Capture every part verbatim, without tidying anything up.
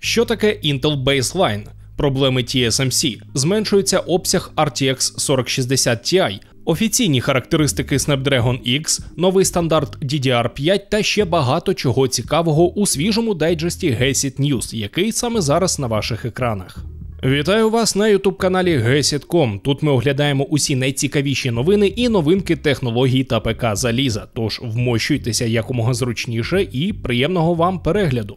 Що таке Intel Baseline? Проблеми ті ес ем сі, зменшується обсяг ар ті ікс сорок шістдесят Ті ай, офіційні характеристики Snapdragon X, новий стандарт ді ді ар п'ять та ще багато чого цікавого у свіжому дайджесті Гесіт News, який саме зараз на ваших екранах. Вітаю вас на ютуб-каналі гесіт крапка ком. Тут ми оглядаємо усі найцікавіші новини і новинки технологій та ПК заліза, тож вмощуйтеся якомога зручніше і приємного вам перегляду.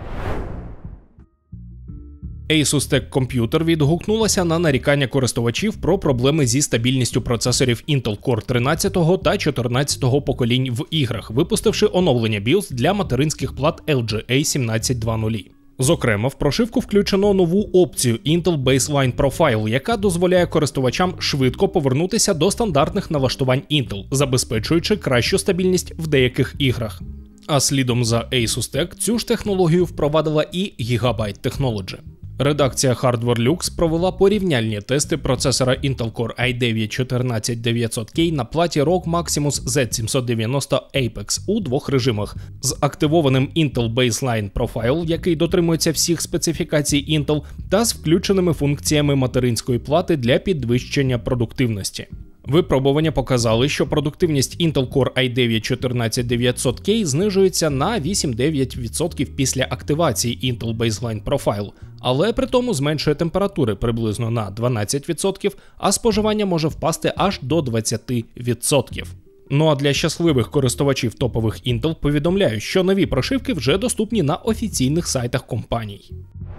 Asus Tech Computer відгукнулася на нарікання користувачів про проблеми зі стабільністю процесорів Intel Core тринадцятого та чотирнадцятого поколінь в іграх, випустивши оновлення BIOS для материнських плат ел джі ей сімнадцять двадцять. Зокрема, в прошивку включено нову опцію Intel Baseline Profile, яка дозволяє користувачам швидко повернутися до стандартних налаштувань Intel, забезпечуючи кращу стабільність в деяких іграх. А слідом за Asus Tech цю ж технологію впровадила і Gigabyte Technology. Редакція Hardware Lux провела порівняльні тести процесора Intel Core ай дев'ять чотирнадцять дев'ятсот кей на платі рог Maximus зет сімсот дев'яносто Apex у двох режимах з активованим Intel Baseline Profile, який дотримується всіх специфікацій Intel, та з включеними функціями материнської плати для підвищення продуктивності. Випробування показали, що продуктивність Intel Core ай дев'ять чотирнадцять дев'ятсот кей знижується на вісім-дев'ять відсотків після активації Intel Baseline Profile, але при тому зменшує температури приблизно на дванадцять відсотків, а споживання може впасти аж до двадцять відсотків. Ну а для щасливих користувачів топових Intel повідомляю, що нові прошивки вже доступні на офіційних сайтах компаній.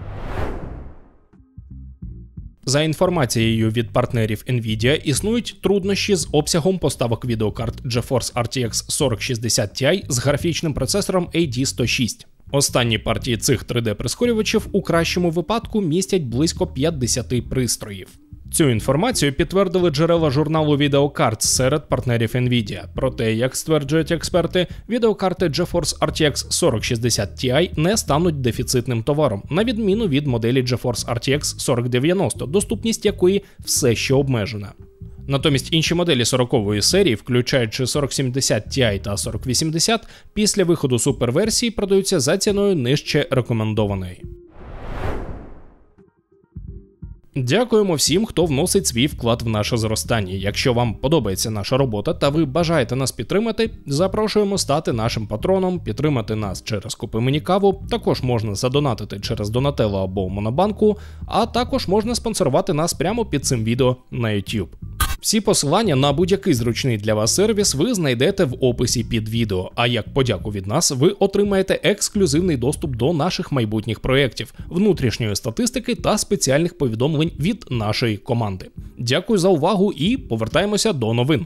За інформацією від партнерів Nvidia, існують труднощі з обсягом поставок відеокарт GeForce ар ті ікс сорок шістдесят Ті ай з графічним процесором ей ді сто шість. Останні партії цих три де-прискорювачів у кращому випадку містять близько п'ятдесят пристроїв. Цю інформацію підтвердили джерела журналу відеокарт серед партнерів Nvidia. Проте, як стверджують експерти, відеокарти GeForce ар ті ікс сорок шістдесят Ті ай не стануть дефіцитним товаром, на відміну від моделі GeForce ар ті ікс сорок дев'яносто, доступність якої все ще обмежена. Натомість інші моделі сорокової серії, включаючи сорок сімдесят Ті ай та сорок вісімдесят, після виходу суперверсії продаються за ціною нижче рекомендованої. Дякуємо всім, хто вносить свій вклад в наше зростання. Якщо вам подобається наша робота та ви бажаєте нас підтримати, запрошуємо стати нашим патроном, підтримати нас через «Купи мені каву», також можна задонатити через Donatello або Монобанку, а також можна спонсорувати нас прямо під цим відео на YouTube. Всі посилання на будь-який зручний для вас сервіс ви знайдете в описі під відео, а як подяку від нас ви отримаєте ексклюзивний доступ до наших майбутніх проєктів, внутрішньої статистики та спеціальних повідомлень від нашої команди. Дякую за увагу і повертаємося до новин.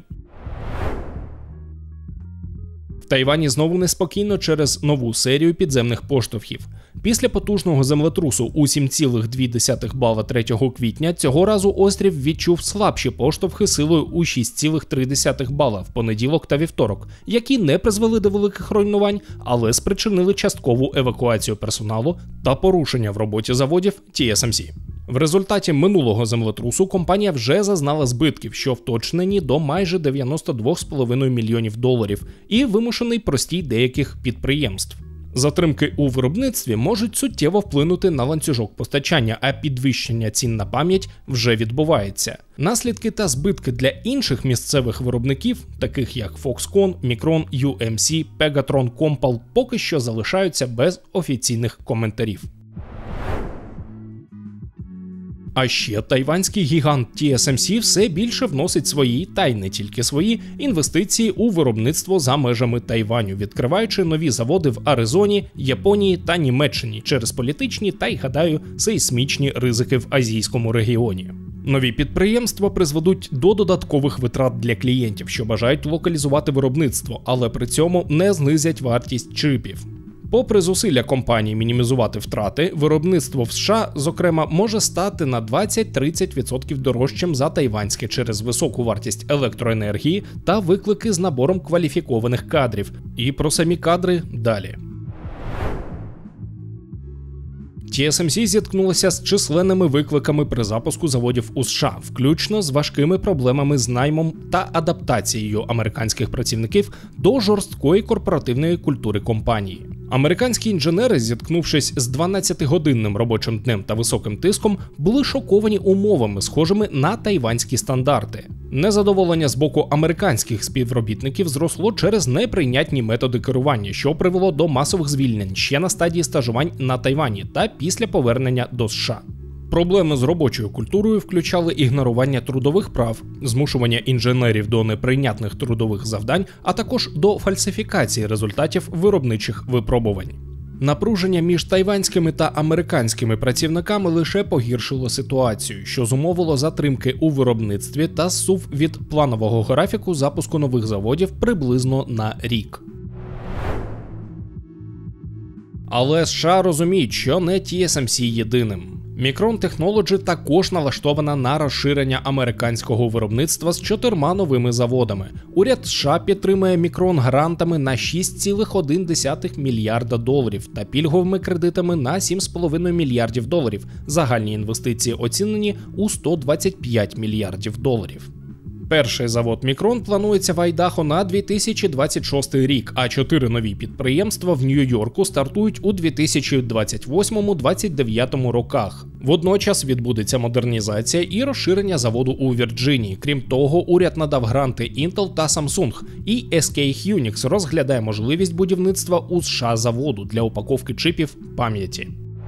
В Тайвані знову неспокійно через нову серію підземних поштовхів. Після потужного землетрусу у сім цілих дві десятих бала третього квітня цього разу острів відчув слабші поштовхи силою у шість цілих три десятих бала в понеділок та вівторок, які не призвели до великих руйнувань, але спричинили часткову евакуацію персоналу та порушення в роботі заводів Ті ес ем сі. В результаті минулого землетрусу компанія вже зазнала збитків, що вточнені до майже дев'яносто два з половиною мільйонів доларів, і вимушений простій деяких підприємств. Затримки у виробництві можуть суттєво вплинути на ланцюжок постачання, а підвищення цін на пам'ять вже відбувається. Наслідки та збитки для інших місцевих виробників, таких як Foxconn, Micron, ю ем сі, Pegatron, Compal, поки що залишаються без офіційних коментарів. А ще тайванський гігант Ті ес ем сі все більше вносить свої, та й не тільки свої, інвестиції у виробництво за межами Тайваню, відкриваючи нові заводи в Аризоні, Японії та Німеччині через політичні та й, гадаю, сейсмічні ризики в азійському регіоні. Нові підприємства призведуть до додаткових витрат для клієнтів, що бажають локалізувати виробництво, але при цьому не знизять вартість чипів. Попри зусилля компанії мінімізувати втрати, виробництво в США, зокрема, може стати на двадцять-тридцять відсотків дорожчим за тайванське через високу вартість електроенергії та виклики з набором кваліфікованих кадрів. І про самі кадри далі. Ті ес ем сі зіткнулася з численними викликами при запуску заводів у США, включно з важкими проблемами з наймом та адаптацією американських працівників до жорсткої корпоративної культури компанії. Американські інженери, зіткнувшись з дванадцятигодинним робочим днем та високим тиском, були шоковані умовами, схожими на тайванські стандарти. Незадоволення з боку американських співробітників зросло через неприйнятні методи керування, що привело до масових звільнень ще на стадії стажувань на Тайвані та після повернення до США. Проблеми з робочою культурою включали ігнорування трудових прав, змушування інженерів до неприйнятних трудових завдань, а також до фальсифікації результатів виробничих випробувань. Напруження між тайванськими та американськими працівниками лише погіршило ситуацію, що зумовило затримки у виробництві та зсув від планового графіку запуску нових заводів приблизно на рік. Але США розуміють, що не Ті Ес Ем Сі єдиним. Micron Technology також налаштована на розширення американського виробництва з чотирма новими заводами. Уряд США підтримує Micron грантами на шість цілих одна десята мільярда доларів та пільговими кредитами на сім цілих п'ять десятих мільярдів доларів. Загальні інвестиції оцінені у сто двадцять п'ять мільярдів доларів. Перший завод Micron планується в Айдахо на дві тисячі двадцять шостий рік, а чотири нові підприємства в Нью-Йорку стартують у дві тисячі двадцять восьмому - двадцять дев'ятому роках. Водночас відбудеться модернізація і розширення заводу у Вірджинії. Крім того, уряд надав гранти Intel та Samsung, і Ес Кей Hynix розглядає можливість будівництва у США заводу для упаковки чипів пам'яті.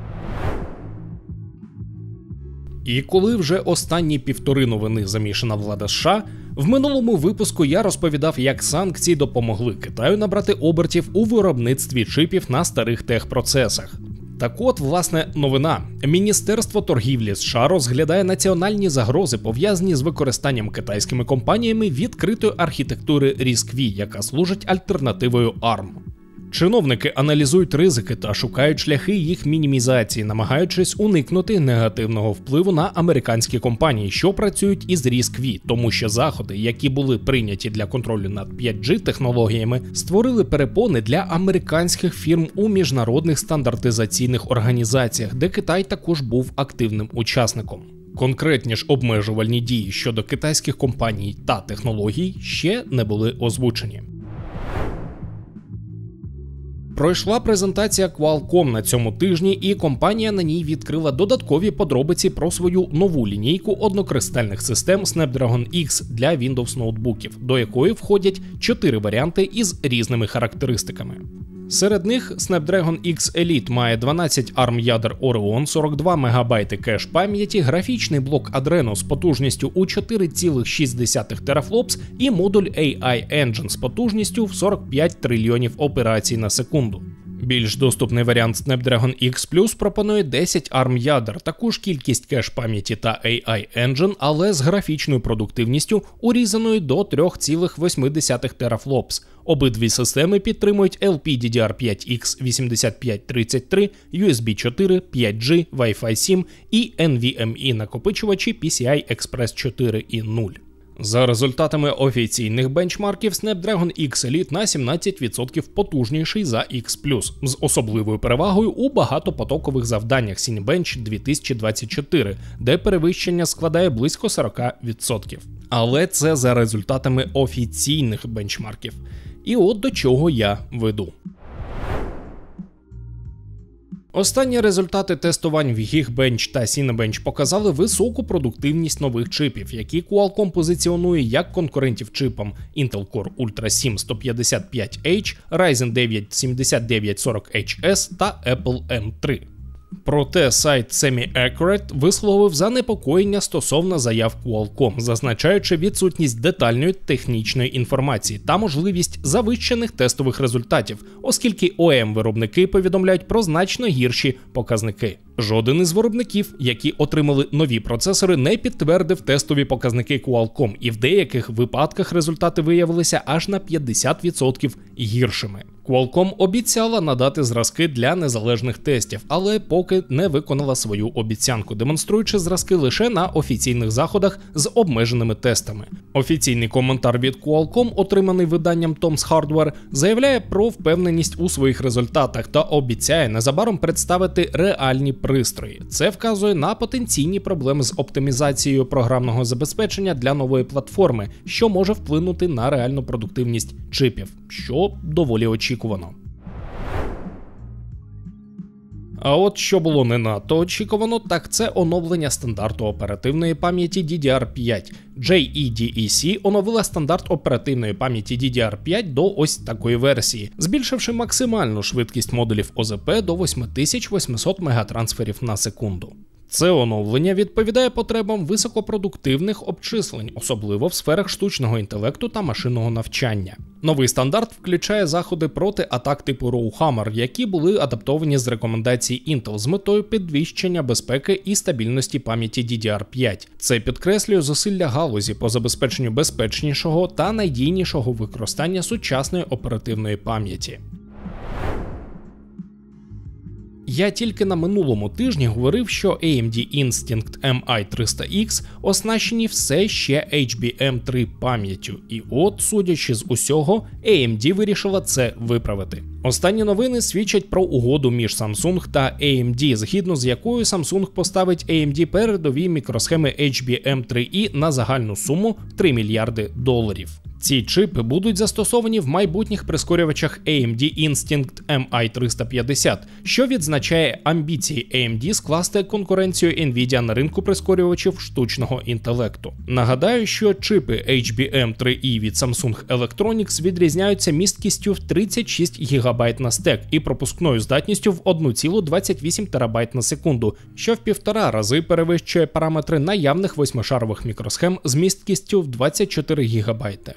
І коли вже останні півтори новини замішана влада США, в минулому випуску я розповідав, як санкції допомогли Китаю набрати обертів у виробництві чипів на старих техпроцесах. Так от, власне, новина. Міністерство торгівлі США розглядає національні загрози, пов'язані з використанням китайськими компаніями відкритої архітектури ріскві, яка служить альтернативою арм. Чиновники аналізують ризики та шукають шляхи їх мінімізації, намагаючись уникнути негативного впливу на американські компанії, що працюють із ріскві, тому що заходи, які були прийняті для контролю над п'ять джі технологіями, створили перепони для американських фірм у міжнародних стандартизаційних організаціях, де Китай також був активним учасником. Конкретні ж обмежувальні дії щодо китайських компаній та технологій ще не були озвучені. Пройшла презентація Qualcomm на цьому тижні, і компанія на ній відкрила додаткові подробиці про свою нову лінійку однокристальних систем Snapdragon X для Windows ноутбуків, до якої входять чотири варіанти із різними характеристиками. Серед них Snapdragon X Elite має дванадцять арм ядер Oreon, сорок два мегабайти кеш пам'яті, графічний блок Adreno з потужністю у чотири цілих шість десятих терафлопс і модуль ей ай Engine з потужністю в сорок п'ять трильйонів операцій на секунду. Більш доступний варіант Snapdragon X Plus пропонує десять арм ядер, таку ж кількість кеш пам'яті та ей ай Engine, але з графічною продуктивністю, урізаною до три цілих вісім десятих терафлопс. Обидві системи підтримують ел пі ді ді ар п'ять ікс вісімдесят п'ять тридцять три, ю ес бі чотири, п'ять джі, Wi-Fi сім і ен ві ем і накопичувачі пі сі ай Express чотири і нуль. За результатами офіційних бенчмарків, Snapdragon X Elite на сімнадцять відсотків потужніший за X Plus, з особливою перевагою у багатопотокових завданнях Cinebench дві тисячі двадцять чотири, де перевищення складає близько сорок відсотків. Але це за результатами офіційних бенчмарків. І от до чого я веду. Останні результати тестувань в Geekbench та Cinebench показали високу продуктивність нових чипів, які Qualcomm позиціонує як конкурентів чипам Intel Core Ultra сім сто п'ятдесят п'ять ейч, Ryzen дев'ять сімдесят дев'ять сорок ейч ес та Apple ем три. Проте сайт SemiAccurate висловив занепокоєння стосовно заяв Qualcomm, зазначаючи відсутність детальної технічної інформації та можливість завищених тестових результатів, оскільки о і ем-виробники повідомляють про значно гірші показники. Жоден із виробників, які отримали нові процесори, не підтвердив тестові показники Qualcomm, і в деяких випадках результати виявилися аж на п'ятдесят відсотків гіршими. Qualcomm обіцяла надати зразки для незалежних тестів, але поки не виконала свою обіцянку, демонструючи зразки лише на офіційних заходах з обмеженими тестами. Офіційний коментар від Qualcomm, отриманий виданням Tom's Hardware, заявляє про впевненість у своїх результатах та обіцяє незабаром представити реальні пристрої. Це вказує на потенційні проблеми з оптимізацією програмного забезпечення для нової платформи, що може вплинути на реальну продуктивність чипів, що доволі очікувано. А от що було не надто очікувано, так це оновлення стандарту оперативної пам'яті ді ді ар п'ять. джей і ді і сі оновила стандарт оперативної пам'яті ді ді ар п'ять до ось такої версії, збільшивши максимальну швидкість модулів о зет пі до вісім тисяч вісімсот мегатрансферів на секунду. Це оновлення відповідає потребам високопродуктивних обчислень, особливо в сферах штучного інтелекту та машинного навчання. Новий стандарт включає заходи проти атак типу Rowhammer, які були адаптовані з рекомендацій Intel з метою підвищення безпеки і стабільності пам'яті ді ді ар п'ять. Це підкреслює зусилля галузі по забезпеченню безпечнішого та надійнішого використання сучасної оперативної пам'яті. Я тільки на минулому тижні говорив, що ей ем ді Instinct ем ай триста ікс оснащені все ще ейч бі ем три пам'яттю, і от, судячи з усього, ей ем ді вирішила це виправити. Останні новини свідчать про угоду між Samsung та ей ем ді, згідно з якою Samsung поставить ей ем ді передові мікросхеми ейч бі ем три і на загальну суму три мільярди доларів. Ці чипи будуть застосовані в майбутніх прискорювачах ей ем ді Instinct ем ай триста п'ятдесят, що відзначає амбіції ей ем ді скласти конкуренцію Nvidia на ринку прискорювачів штучного інтелекту. Нагадаю, що чипи ейч бі ем три і від Samsung Electronics відрізняються місткістю в тридцять шість гігабайт на стек і пропускною здатністю в один цілих двадцять вісім терабайт на секунду, що в півтора рази перевищує параметри наявних восьмишарових мікросхем з місткістю в двадцять чотири гігабайти.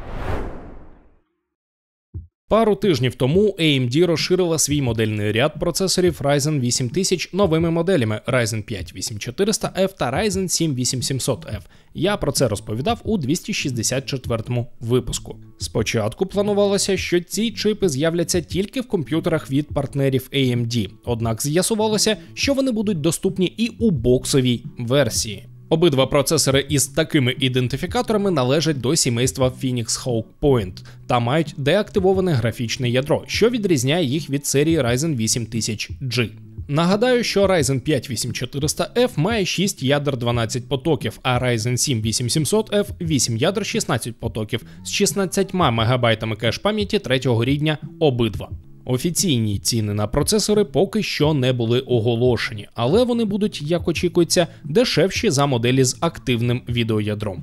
Пару тижнів тому ей ем ді розширила свій модельний ряд процесорів Ryzen вісім тисяч новими моделями Ryzen п'ять вісім чотириста еф та Ryzen сім вісім сімсот еф. Я про це розповідав у двісті шістдесят четвертому випуску. Спочатку планувалося, що ці чипи з'являться тільки в комп'ютерах від партнерів ей ем ді, однак з'ясувалося, що вони будуть доступні і у боксовій версії. Обидва процесори із такими ідентифікаторами належать до сімейства Phoenix Hawk Point та мають деактивоване графічне ядро, що відрізняє їх від серії Ryzen вісім тисяч джі. Нагадаю, що Ryzen п'ять вісім чотириста еф має шість ядер дванадцять потоків, а Ryzen сім вісім сімсот еф вісім ядер шістнадцять потоків з шістнадцятьма мегабайтами кеш-пам'яті третього рівня обидва. Офіційні ціни на процесори поки що не були оголошені, але вони будуть, як очікується, дешевші за моделі з активним відеоядром.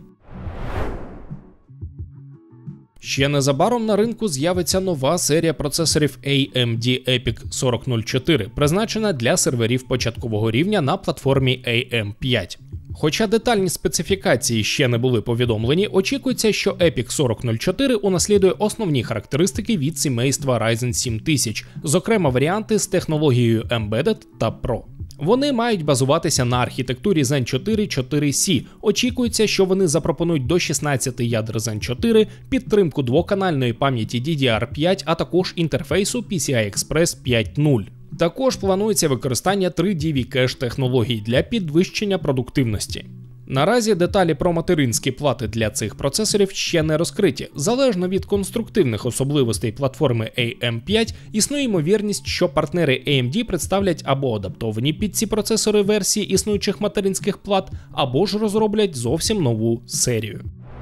Ще незабаром на ринку з'явиться нова серія процесорів ей ем ді Епік сорок нуль чотири, призначена для серверів початкового рівня на платформі ей ем п'ять. Хоча детальні специфікації ще не були повідомлені, очікується, що Епік сорок нуль чотири унаслідує основні характеристики від сімейства Ryzen сім тисяч, зокрема варіанти з технологією Embedded та Pro. Вони мають базуватися на архітектурі Zen чотири чотири сі. Очікується, що вони запропонують до шістнадцяти ядер Zen чотири, підтримку двоканальної пам'яті ді ді ар п'ять, а також інтерфейсу пі сі ай Express п'ять нуль. Також планується використання три ді ві кеш технологій для підвищення продуктивності. Наразі деталі про материнські плати для цих процесорів ще не розкриті. Залежно від конструктивних особливостей платформи ей ем п'ять, існує ймовірність, що партнери ей ем ді представлять або адаптовані під ці процесори версії існуючих материнських плат, або ж розроблять зовсім нову серію.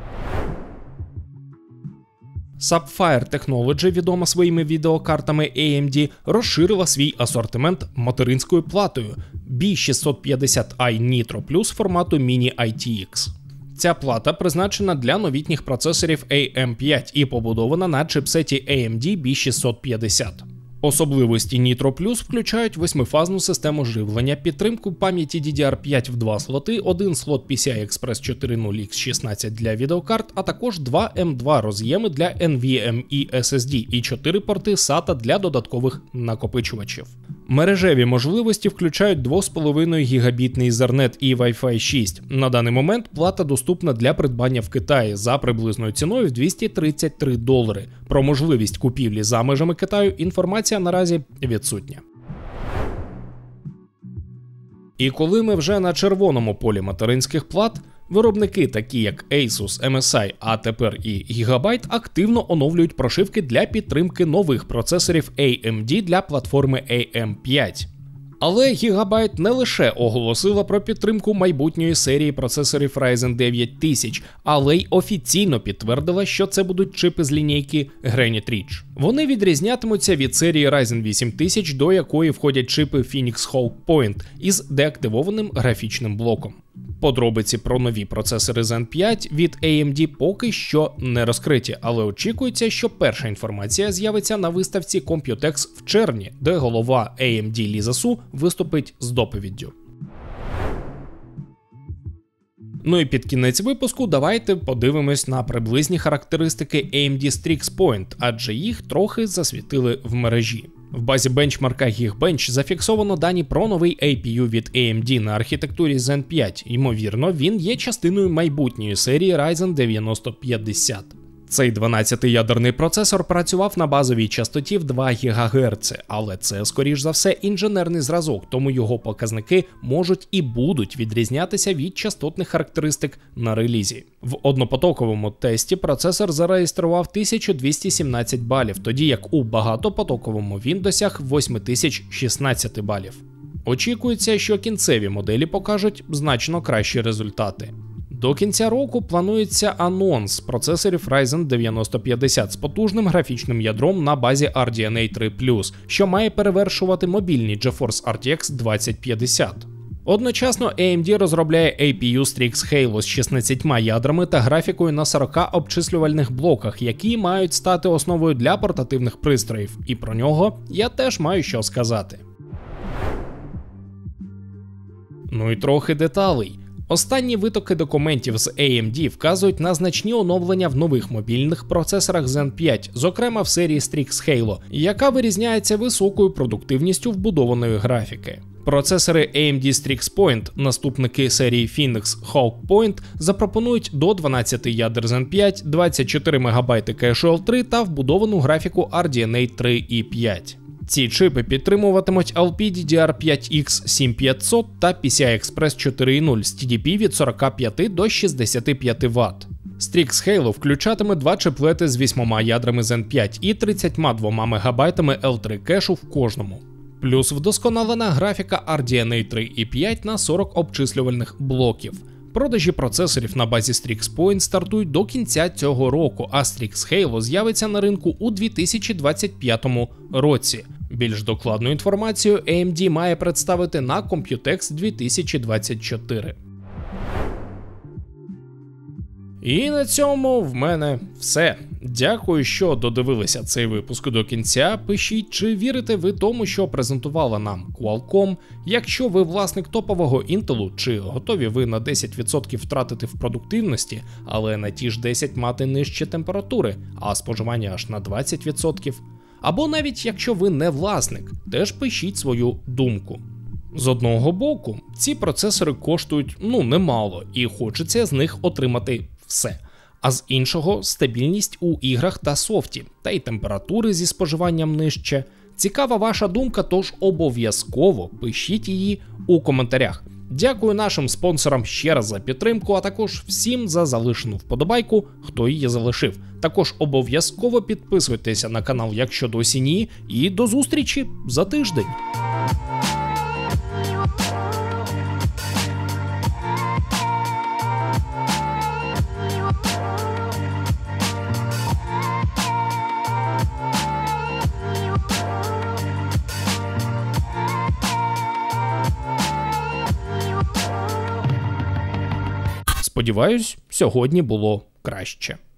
Sapphire Technology, відома своїми відеокартами ей ем ді, розширила свій асортимент материнською платою бі шістсот п'ятдесят ай Nitro Plus формату Mini ай ті ікс. Ця плата призначена для новітніх процесорів ей ем п'ять і побудована на чипсеті ей ем ді бі шістсот п'ятдесят. Особливості Nitro Plus включають восьмифазну систему живлення, підтримку пам'яті ді ді ар п'ять в два слоти, один слот пі сі ай Express чотири нуль ікс шістнадцять для відеокарт, а також два ем два роз'єми для ен ві ем і ес ес ді і чотири порти сата для додаткових накопичувачів. Мережеві можливості включають два з половиною гігабітний Ethernet і Wi-Fi шість. На даний момент плата доступна для придбання в Китаї за приблизною ціною в двісті тридцять три долари. Про можливість купівлі за межами Китаю інформація наразі відсутня. І коли ми вже на червоному полі материнських плат, виробники, такі як Asus, ем ес ай, а тепер і Gigabyte, активно оновлюють прошивки для підтримки нових процесорів ей ем ді для платформи ей ем п'ять. Але Gigabyte не лише оголосила про підтримку майбутньої серії процесорів Ryzen дев'ять тисяч, але й офіційно підтвердила, що це будуть чипи з лінійки Granite Ridge. Вони відрізнятимуться від серії Ryzen вісім тисяч, до якої входять чипи Phoenix Hawk Point із деактивованим графічним блоком. Подробиці про нові процесори Zen п'ять від ей ем ді поки що не розкриті, але очікується, що перша інформація з'явиться на виставці Computex в червні, де голова ей ем ді Ліза Су виступить з доповіддю. Ну і під кінець випуску давайте подивимось на приблизні характеристики ей ем ді Strix Point, адже їх трохи засвітили в мережі. В базі бенчмарка Geekbench зафіксовано дані про новий ей пі ю від ей ем ді на архітектурі Zen п'ять. Ймовірно, він є частиною майбутньої серії Ryzen дев'яносто п'ятдесят. Цей дванадцятиядерний процесор працював на базовій частоті в два гігагерци, але це, скоріш за все, інженерний зразок, тому його показники можуть і будуть відрізнятися від частотних характеристик на релізі. В однопотоковому тесті процесор зареєстрував тисячу двісті сімнадцять балів, тоді як у багатопотоковому він досяг восьми тисяч шістнадцять балів. Очікується, що кінцеві моделі покажуть значно кращі результати. До кінця року планується анонс процесорів Ryzen дев'яносто п'ятдесят з потужним графічним ядром на базі ар ді ен ей три плюс, що має перевершувати мобільні GeForce ар ті екс двадцять п'ятдесят. Одночасно ей ем ді розробляє ей пі ю Strix Halo з шістнадцятьма ядрами та графікою на сорока обчислювальних блоках, які мають стати основою для портативних пристроїв, і про нього я теж маю що сказати. Ну і трохи деталей. Останні витоки документів з ей ем ді вказують на значні оновлення в нових мобільних процесорах Zen п'ять, зокрема в серії Strix Halo, яка вирізняється високою продуктивністю вбудованої графіки. Процесори ей ем ді Strix Point, наступники серії Phoenix Hawk Point, запропонують до дванадцяти ядер Zen п'ять, двадцять чотири мегабайти кешу ел три та вбудовану графіку ар ді ен ей три і п'ять. Ці чипи підтримуватимуть ел пі ді ді ар п'ять ікс сім п'ятсот та пі сі ай Express чотири нуль з ті ді пі від сорока п'яти до шістдесяти п'яти ватт. Strix Halo включатиме два чиплети з вісьмома ядрами Zen п'ять і тридцятьма двома мегабайтами ел три кешу в кожному. Плюс вдосконалена графіка ар ді ен ей три і п'ять на сорок обчислювальних блоків. Продажі процесорів на базі Strix Point стартують до кінця цього року, а Strix Halo з'явиться на ринку у дві тисячі двадцять п'ятому році. Більш докладну інформацію ей ем ді має представити на Computex дві тисячі двадцять чотири. І на цьому в мене все. Дякую, що додивилися цей випуск до кінця. Пишіть, чи вірите ви тому, що презентувала нам Qualcomm. Якщо ви власник топового Intel, чи готові ви на десять відсотків втратити в продуктивності, але на ті ж десять мати нижчі температури, а споживання аж на двадцять відсотків. Або навіть якщо ви не власник, теж пишіть свою думку. З одного боку, ці процесори коштують, ну, немало, і хочеться з них отримати все. А з іншого – стабільність у іграх та софті, та й температури зі споживанням нижче. Цікава ваша думка, тож обов'язково пишіть її у коментарях. Дякую нашим спонсорам ще раз за підтримку, а також всім за залишену вподобайку, хто її залишив. Також обов'язково підписуйтеся на канал, якщо досі ні, і до зустрічі за тиждень. Сподіваюсь, сьогодні було краще.